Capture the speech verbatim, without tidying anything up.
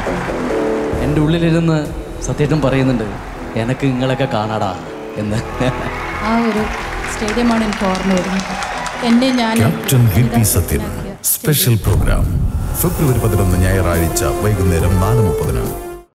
എൻ്റെ ഉള്ളിലിരുന്ന് സത്യേട്ടൻ പറയുന്നുണ്ട് എനക്ക് നിങ്ങളൊക്കെ കാണാടാ എന്ന്. ആ ഒരു സ്റ്റേഡിയമാണ് എനിക്ക് ഓർമ്മ വരുന്നത്. എന്നെ ഞാൻ captain V P Sathyan special programme February പതിനൊന്ന് ഞായറാഴ്ച വൈകുന്നേരം നാല് മുപ്പതിന്.